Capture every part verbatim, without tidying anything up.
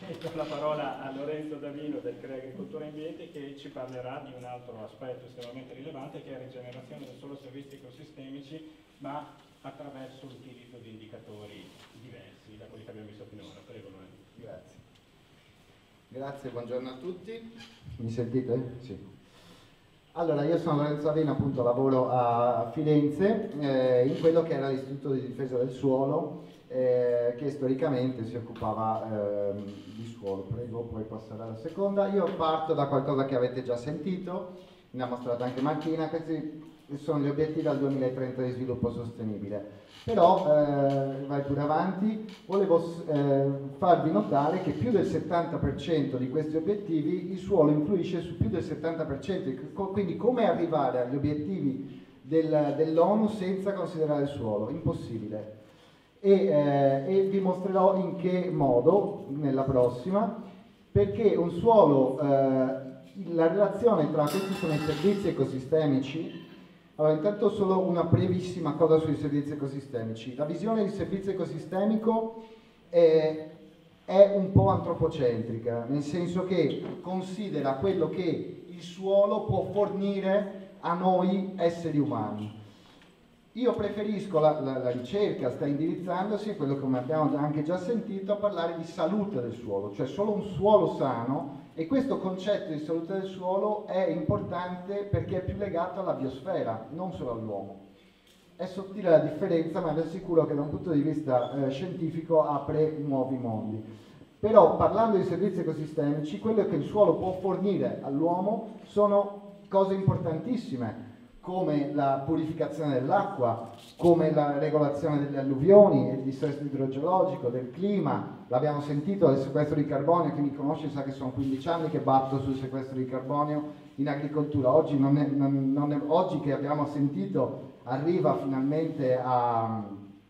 e do la parola a Lorenzo Davino del Crea Agricoltura e Ambiente, che ci parlerà di un altro aspetto estremamente rilevante, che è la rigenerazione non solo servizi ecosistemici, ma attraverso l'utilizzo di indicatori diversi da quelli che abbiamo visto finora. Prego Lorenzo. Grazie. Grazie, buongiorno a tutti. Mi sentite? Sì. Allora, io sono Lorenzo Davino, appunto lavoro a Firenze eh, in quello che era l'Istituto di Difesa del Suolo, eh, che storicamente si occupava eh, di suolo. Prego, puoi passare alla seconda. Io parto da qualcosa che avete già sentito, ne ha mostrato anche Martina. Questi sono gli obiettivi al duemilatrenta di sviluppo sostenibile. Però, eh, vai pure avanti, volevo eh, farvi notare che più del settanta per cento di questi obiettivi il suolo influisce su più del settanta per cento, quindi come arrivare agli obiettivi del, dell'ONU senza considerare il suolo? Impossibile. E, eh, e vi mostrerò in che modo nella prossima, perché un suolo, eh, la relazione tra questi sono i servizi ecosistemici. Allora, intanto solo una brevissima cosa sui servizi ecosistemici. La visione di servizio ecosistemico è, è un po' antropocentrica, nel senso che considera quello che il suolo può fornire a noi esseri umani. Io preferisco, la, la, la ricerca sta indirizzandosi, quello che abbiamo anche già sentito, a parlare di salute del suolo, cioè solo un suolo sano, e questo concetto di salute del suolo è importante perché è più legato alla biosfera, non solo all'uomo. È sottile la differenza, ma vi assicuro che da un punto di vista eh, scientifico apre nuovi mondi. Però parlando di servizi ecosistemici, quello che il suolo può fornire all'uomo sono cose importantissime, come la purificazione dell'acqua, come la regolazione delle alluvioni, il dissesto idrogeologico, del clima. L'abbiamo sentito del sequestro di carbonio, chi mi conosce sa che sono quindici anni che batto sul sequestro di carbonio in agricoltura. Oggi, non è, non, non è, oggi che abbiamo sentito arriva finalmente a,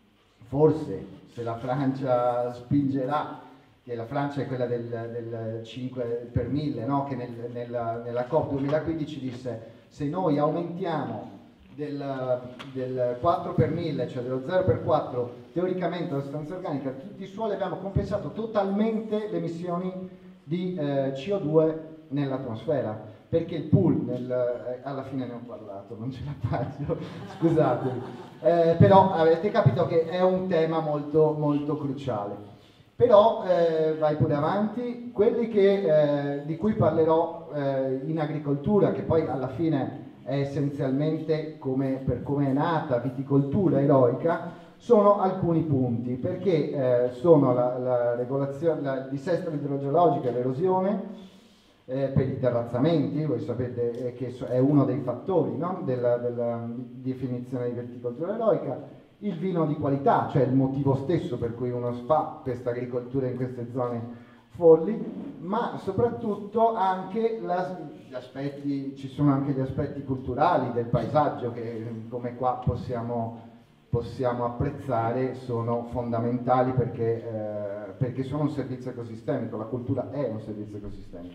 forse se la Francia spingerà, che la Francia è quella del, del cinque per mille, no? Che nel, nella, nella COP duemilaquindici disse: se noi aumentiamo del, del quattro per mille, cioè dello zero per quattro, teoricamente la sostanza organica, tutti i suoli, abbiamo compensato totalmente le emissioni di eh, C O due nell'atmosfera, perché il pool, nel, eh, alla fine ne ho parlato, non ce la faccio, scusatemi, eh, però avete capito che è un tema molto, molto cruciale. Però, eh, vai pure avanti, quelli che, eh, di cui parlerò eh, in agricoltura, che poi alla fine è essenzialmente come, per come è nata viticoltura eroica, sono alcuni punti, perché eh, sono la, la regolazione, la, il dissesto idrogeologico e l'erosione eh, per i terrazzamenti. Voi sapete eh, che è uno dei fattori, no? della, della definizione di viticoltura eroica. Il vino di qualità, cioè il motivo stesso per cui uno fa questa agricoltura in queste zone folli, ma soprattutto anche la, gli aspetti, ci sono anche gli aspetti culturali del paesaggio che, come qua possiamo, possiamo apprezzare, sono fondamentali perché, eh, perché sono un servizio ecosistemico. La cultura è un servizio ecosistemico.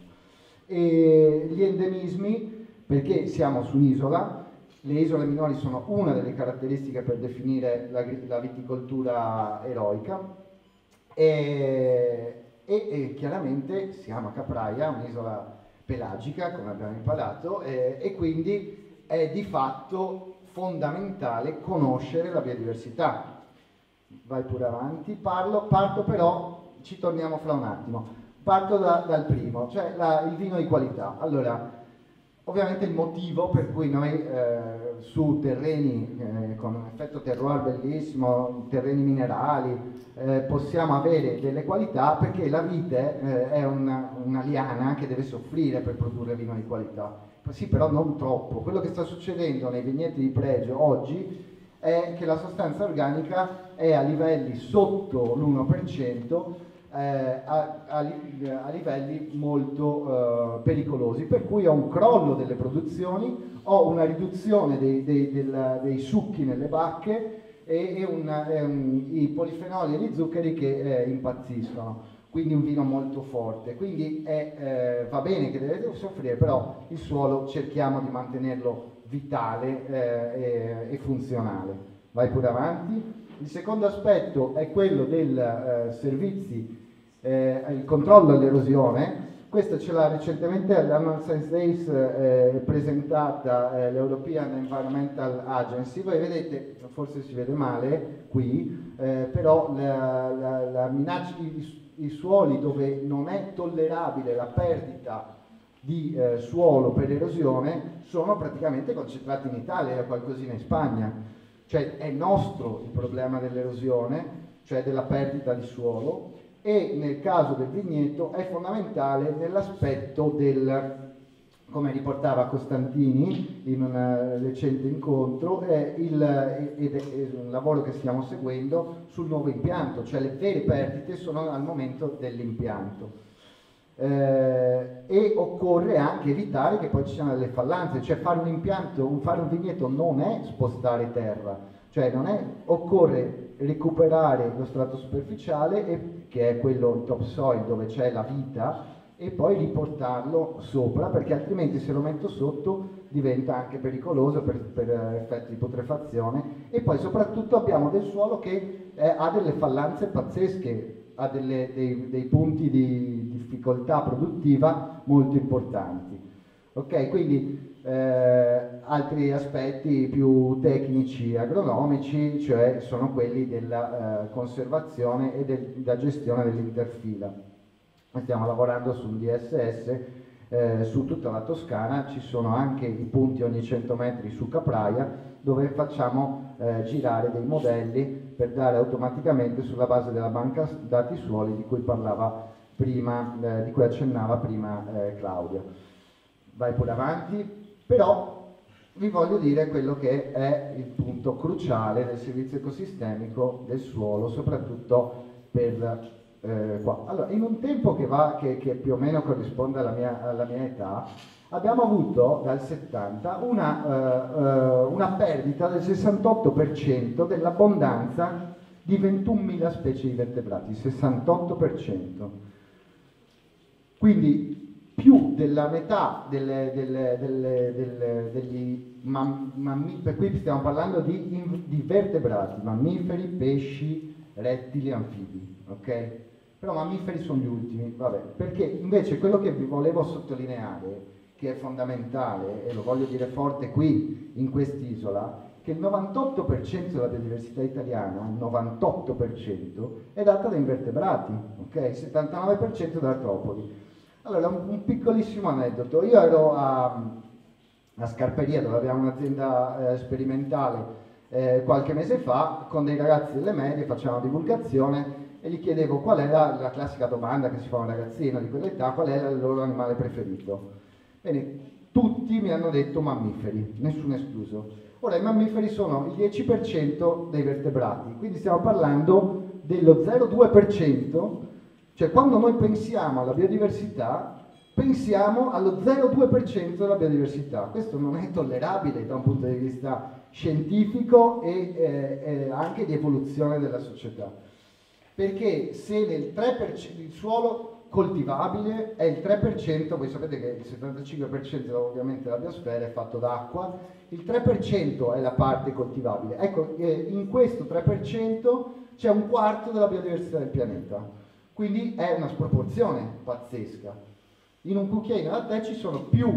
E gli endemismi, perché siamo su un'isola. Le isole minori sono una delle caratteristiche per definire la, la viticoltura eroica e, e, e chiaramente siamo a Capraia, un'isola pelagica, come abbiamo imparato, e, e quindi è di fatto fondamentale conoscere la biodiversità. Vai pure avanti, parlo, parto però, ci torniamo fra un attimo, parto da, dal primo, cioè la, il vino di qualità. Allora, ovviamente il motivo per cui noi eh, su terreni eh, con un effetto terroir bellissimo, terreni minerali, eh, possiamo avere delle qualità, perché la vite eh, è una, una liana che deve soffrire per produrre vino di qualità. Sì, però non troppo. Quello che sta succedendo nei vigneti di pregio oggi è che la sostanza organica è a livelli sotto l'uno per cento, Eh, a, a, a livelli molto eh, pericolosi, per cui ho un crollo delle produzioni, ho una riduzione dei, dei, del, dei succhi nelle bacche e, e, una, e un, i polifenoli e gli zuccheri che eh, impazziscono, quindi un vino molto forte. Quindi è, eh, va bene che deve soffrire, però il suolo cerchiamo di mantenerlo vitale eh, e, e funzionale. Vai pure avanti. Il secondo aspetto è quello dei eh, servizi eh, il controllo dell'erosione. Questo ce l'ha recentemente all'Annual Science Days eh, presentata eh, l'European Environmental Agency. Voi vedete, forse si vede male qui, eh, però la, la, la minaccia, i, i suoli dove non è tollerabile la perdita di eh, suolo per erosione sono praticamente concentrati in Italia e qualcosina in Spagna. Cioè è nostro il problema dell'erosione, cioè della perdita di suolo, e nel caso del vigneto è fondamentale nell'aspetto del, come riportava Costantini in un recente incontro, è il, ed è un lavoro che stiamo seguendo sul nuovo impianto, cioè le vere perdite sono al momento dell'impianto. Eh, e occorre anche evitare che poi ci siano delle fallanze, cioè fare un impianto, un, fare un vigneto non è spostare terra, cioè non è, occorre recuperare lo strato superficiale, e, che è quello il topsoil dove c'è la vita, e poi riportarlo sopra, perché altrimenti se lo metto sotto diventa anche pericoloso per, per effetti di putrefazione. E poi soprattutto abbiamo del suolo che eh, ha delle fallanze pazzesche, ha delle, dei, dei punti di difficoltà produttiva molto importanti. Ok, quindi eh, altri aspetti più tecnici agronomici, cioè sono quelli della eh, conservazione e del, della gestione dell'interfila. Stiamo lavorando su un D S S eh, su tutta la Toscana, ci sono anche i punti ogni cento metri su Capraia, dove facciamo eh, girare dei modelli per dare automaticamente, sulla base della banca dati suoli di cui parlava prima, eh, di cui accennava prima eh, Claudia. Vai pure avanti, però vi voglio dire quello che è il punto cruciale del servizio ecosistemico del suolo, soprattutto per eh, qua. Allora, in un tempo che va, che, che più o meno corrisponde alla mia, alla mia età, abbiamo avuto dal settanta una, uh, uh, una perdita del sessantotto per cento dell'abbondanza di ventunomila specie di vertebrati, sessantotto per cento. Quindi più della metà delle, delle, delle, delle, degli mammiferi, per cui stiamo parlando di, di vertebrati, mammiferi, pesci, rettili, anfibi, ok? Però mammiferi sono gli ultimi, vabbè, perché invece quello che vi volevo sottolineare, che è fondamentale, e lo voglio dire forte qui, in quest'isola, che il novantotto per cento della biodiversità italiana, il novantotto per cento, è data da invertebrati, ok? Il settantanove per cento da artropodi. Allora, un, un piccolissimo aneddoto. Io ero a, a Scarperia, dove abbiamo un'azienda eh, sperimentale, eh, qualche mese fa, con dei ragazzi delle medie, facevamo divulgazione, e gli chiedevo qual era la classica domanda che si fa a un ragazzino di quell'età, qual era il loro animale preferito. Bene, tutti mi hanno detto mammiferi, nessuno escluso. Ora, i mammiferi sono il dieci per cento dei vertebrati, quindi stiamo parlando dello zero virgola due per cento, cioè quando noi pensiamo alla biodiversità, pensiamo allo zero virgola due per cento della biodiversità. Questo non è tollerabile da un punto di vista scientifico e eh, eh, anche di evoluzione della società. Perché se nel tre per cento il suolo coltivabile è il tre per cento, voi sapete che il settantacinque per cento ovviamente della biosfera è fatto d'acqua, il tre per cento è la parte coltivabile. Ecco, eh, in questo tre per cento c'è un quarto della biodiversità del pianeta, quindi è una sproporzione pazzesca. In un cucchiaino da tè ci sono più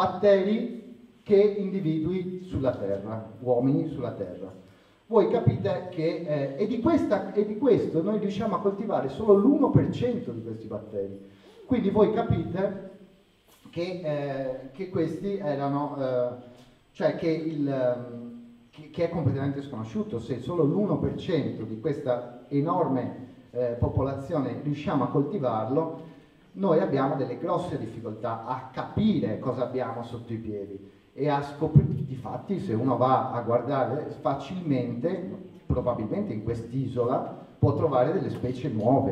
batteri che individui sulla Terra, uomini sulla Terra. Voi capite che, eh, e, di questa, e di questo noi riusciamo a coltivare solo l'uno per cento di questi batteri. Quindi voi capite che, eh, che questi erano, eh, cioè che, il, che, che è completamente sconosciuto. Se solo l'uno per cento di questa enorme eh, popolazione riusciamo a coltivarlo, noi abbiamo delle grosse difficoltà a capire cosa abbiamo sotto i piedi. E a scoprire, difatti, se uno va a guardare facilmente, probabilmente in quest'isola, può trovare delle specie nuove,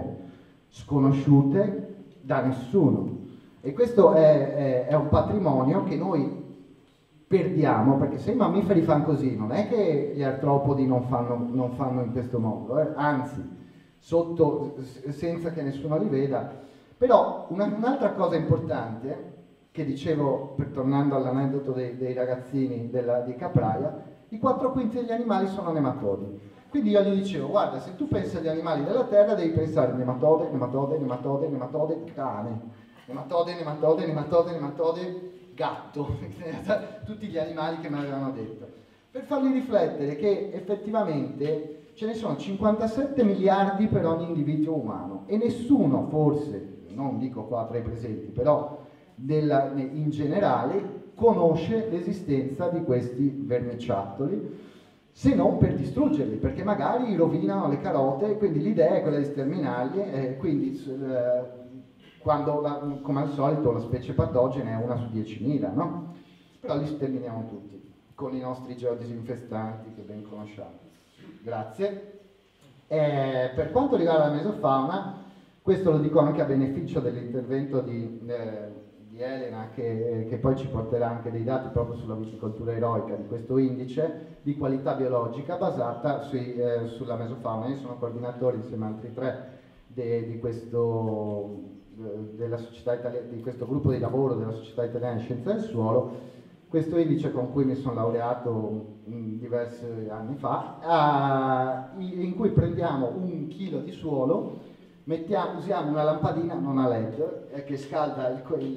sconosciute da nessuno. E questo è, è, è un patrimonio che noi perdiamo, perché se i mammiferi fanno così, non è che gli artropodi non fanno, non fanno in questo modo, eh? Anzi, sotto, senza che nessuno li veda. Però una, un'altra cosa importante, che dicevo, per, tornando all'aneddoto dei, dei ragazzini della, di Capraia, i quattro quinti degli animali sono nematodi. Quindi io gli dicevo, guarda, se tu pensi agli animali della terra devi pensare nematode, nematode, nematode, nematode, cane, nematode, nematode, nematode, nematode, gatto, tutti gli animali che mi avevano detto, per farli riflettere che effettivamente ce ne sono cinquantasette miliardi per ogni individuo umano e nessuno, forse, non dico qua tra i presenti, però della, in generale, conosce l'esistenza di questi vermiciattoli, se non per distruggerli, perché magari rovinano le carote, quindi l'idea è quella di sterminarli, e quindi eh, quando, la, come al solito, la specie patogena è una su diecimila, no? Però li sterminiamo tutti, con i nostri geodisinfestanti che ben conosciamo. Grazie. Eh, per quanto riguarda la mesofauna, questo lo dico anche a beneficio dell'intervento di... Eh, di Elena che, che poi ci porterà anche dei dati proprio sulla viticoltura eroica di questo indice di qualità biologica basata sui, eh, sulla mesofauna. Io sono coordinatore insieme a altri tre de, di, questo, de, della società italiana, di questo gruppo di lavoro della Società Italiana di Scienza del Suolo. Questo indice con cui mi sono laureato mh, diversi anni fa, uh, in cui prendiamo un chilo di suolo, Mettiamo, usiamo una lampadina non a led eh, che scalda il, il,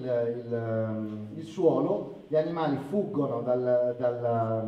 il, il suolo, gli animali fuggono dal, dal,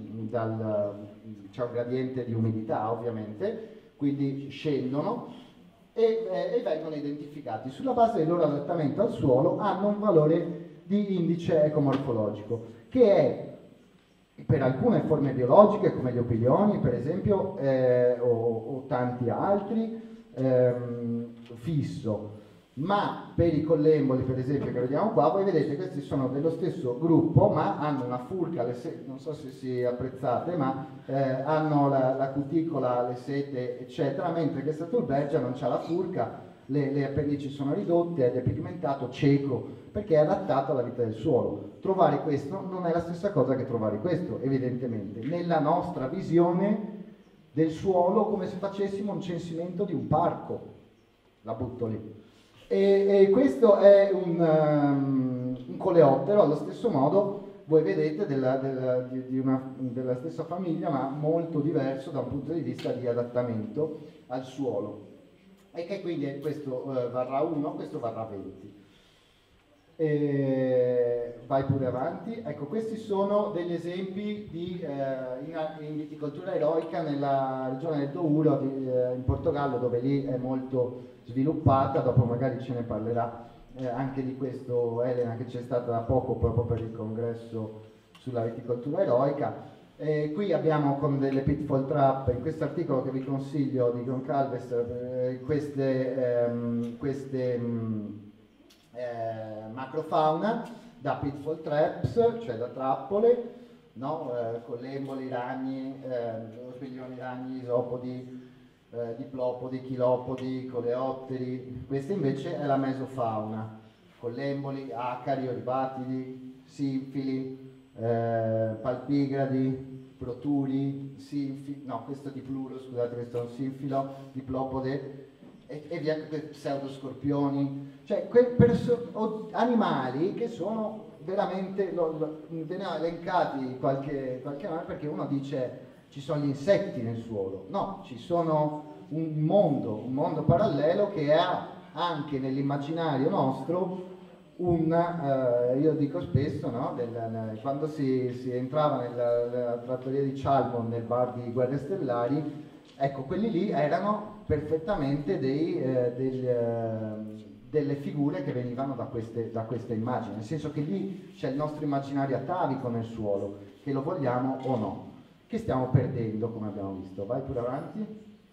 dal c'è un gradiente di umidità ovviamente, quindi scendono e, eh, e vengono identificati. Sulla base del loro adattamento al suolo hanno un valore di indice ecomorfologico che è per alcune forme biologiche come gli opilioni per esempio eh, o, o tanti altri Ehm, fisso, ma per i collemboli per esempio che vediamo qua, voi vedete questi sono dello stesso gruppo ma hanno una furca, le sete, non so se si apprezzate, ma eh, hanno la, la cuticola, le sete eccetera, mentre questa turbergia non c'ha la furca, le, le appendici sono ridotte ed è pigmentato cieco perché è adattato alla vita del suolo. Trovare questo non è la stessa cosa che trovare questo, evidentemente, nella nostra visione del suolo, come se facessimo un censimento di un parco, la butto lì. E, e questo è un, um, un coleottero, allo stesso modo voi vedete della, della, di, di una, della stessa famiglia, ma molto diverso da un punto di vista di adattamento al suolo. E che quindi questo uh, varrà uno, questo varrà venti. E vai pure avanti. Ecco, questi sono degli esempi di, eh, in, in viticoltura eroica nella regione del Douro di, eh, in Portogallo, dove lì è molto sviluppata. Dopo magari ce ne parlerà eh, anche di questo Elena, che c'è stata da poco proprio per il congresso sulla viticoltura eroica. E qui abbiamo con delle pitfall trap, in questo articolo che vi consiglio di Goncalves, eh, queste, ehm, queste mh, Eh, macrofauna da pitfall traps, cioè da trappole, no? eh, collemboli, ragni, eh, spiglioni, ragni, isopodi, eh, diplopodi, chilopodi, coleotteri. Questa invece è la mesofauna, collemboli, acari, oribatidi, sinfili, eh, palpigradi, proturi, sinfili, no, questo è dipluro, scusate, questo è un sinfilo, diplopode, e, e via, pseudoscorpioni, cioè quei animali che sono veramente, lo, lo, ve ne ho elencati qualche, qualche anno perché uno dice ci sono gli insetti nel suolo, no, ci sono un mondo, un mondo parallelo che ha anche nell'immaginario nostro un, eh, io dico spesso, no, del, nel, quando si, si entrava nella, nella trattoria di Chalmon nel bar di Guerre Stellari, ecco, quelli lì erano perfettamente dei, eh, degli, eh, delle figure che venivano da queste, da queste immagini, nel senso che lì c'è il nostro immaginario atavico nel suolo, che lo vogliamo o no, che stiamo perdendo come abbiamo visto. Vai pure avanti.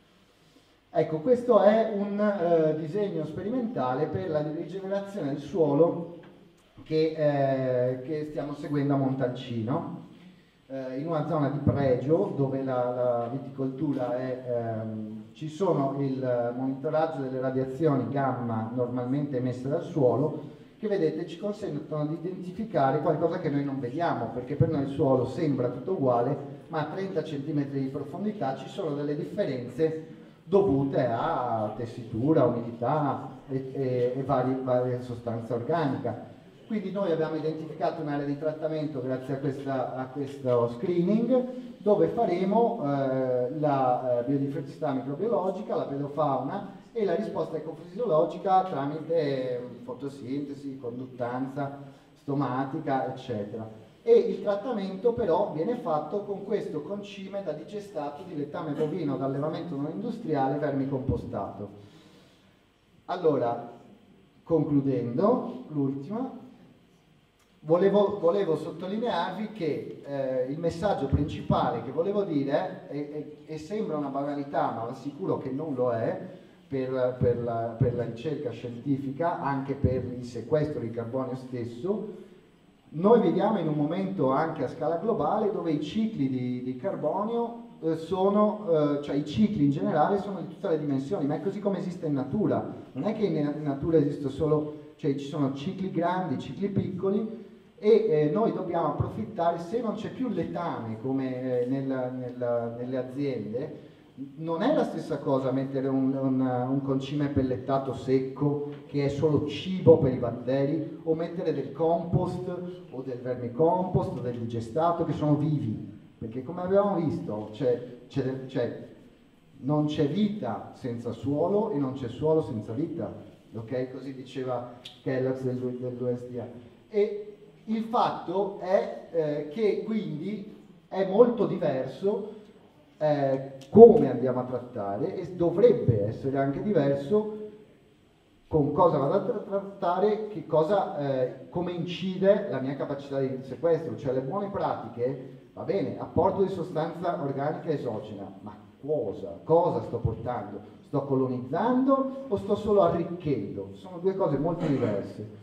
Ecco, questo è un eh, disegno sperimentale per la rigenerazione del suolo che, eh, che stiamo seguendo a Montalcino, in una zona di pregio dove la, la viticoltura è, ehm, ci sono il monitoraggio delle radiazioni gamma normalmente emesse dal suolo che vedete ci consentono di identificare qualcosa che noi non vediamo, perché per noi il suolo sembra tutto uguale, ma a trenta centimetri di profondità ci sono delle differenze dovute a tessitura, umidità e, e, e varie, varie sostanze organiche. Quindi noi abbiamo identificato un'area di trattamento grazie a, questa, a questo screening, dove faremo eh, la eh, biodiversità microbiologica, la pedofauna e la risposta ecofisiologica tramite fotosintesi, conduttanza stomatica, eccetera. E il trattamento però viene fatto con questo concime da digestato di letame bovino da allevamento non industriale vermicompostato. Allora, concludendo, l'ultima, volevo, volevo sottolinearvi che eh, il messaggio principale che volevo dire, e, e, e sembra una banalità, ma vi assicuro che non lo è, per, per, la, per la ricerca scientifica, anche per il sequestro di carbonio stesso. Noi viviamo in un momento anche a scala globale dove i cicli di, di carbonio eh, sono, eh, cioè i cicli in generale sono di tutte le dimensioni, ma è così come esiste in natura. Non è che in natura esiste solo, cioè ci sono cicli grandi, cicli piccoli, e eh, noi dobbiamo approfittare, se non c'è più letame come eh, nel, nel, nelle aziende. Non è la stessa cosa mettere un, un, un concime pellettato secco che è solo cibo per i batteri, o mettere del compost o del vermicompost o del digestato che sono vivi, perché come abbiamo visto c'è, c'è, c'è, non c'è vita senza suolo e non c'è suolo senza vita, ok? Così diceva Kellogg's del, dell'U S D A. E il fatto è eh, che quindi è molto diverso Eh, come andiamo a trattare, e dovrebbe essere anche diverso con cosa vado a trattare, che cosa, eh, come incide la mia capacità di sequestro. Cioè le buone pratiche, va bene, apporto di sostanza organica esogena, ma cosa? Cosa sto portando? Sto colonizzando o sto solo arricchendo? Sono due cose molto diverse.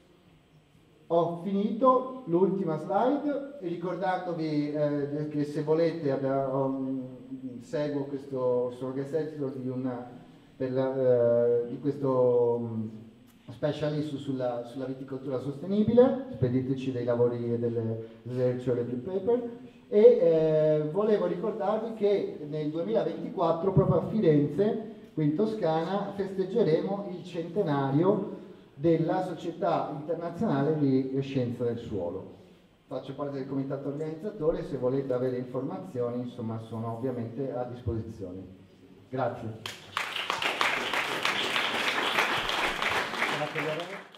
Ho finito, l'ultima slide, ricordandovi eh, che se volete abbiamo, um, seguo questo, sono guest editor di, una, per la, uh, di questo um, special issue sulla, sulla viticoltura sostenibile, spediteci dei lavori e delle research e review paper, e eh, volevo ricordarvi che nel duemilaventiquattro proprio a Firenze, qui in Toscana, festeggeremo il centenario della Società Internazionale di Scienza del Suolo. Faccio parte del comitato organizzatore, se volete avere informazioni, insomma, sono ovviamente a disposizione. Grazie. Grazie.